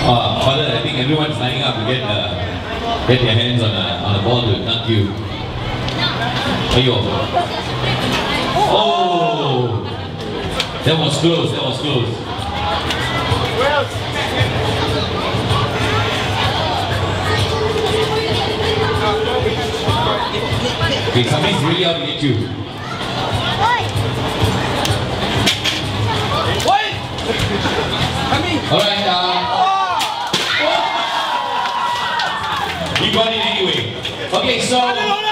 Father, I think everyone's lining up to get their hands on the ball to dunk you. Ayo. Oh! That was close, that was close. Okay, somebody's really out to get you. Alright, you got it anyway. Okay, so